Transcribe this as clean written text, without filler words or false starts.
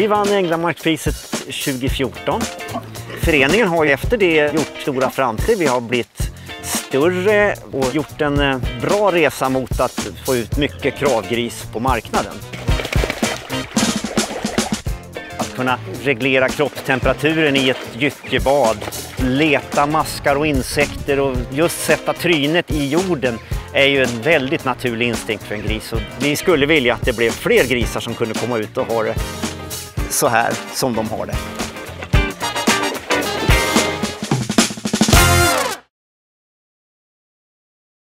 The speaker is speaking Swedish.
Vi vann Änglamarkspriset 2014. Föreningen har ju efter det gjort stora framsteg. Vi har blivit större och gjort en bra resa mot att få ut mycket kravgris på marknaden. Att kunna reglera kroppstemperaturen i ett gyttjebad, leta maskar och insekter och just sätta trynet i jorden är ju en väldigt naturlig instinkt för en gris. Och vi skulle vilja att det blev fler grisar som kunde komma ut och ha det så här som de har det.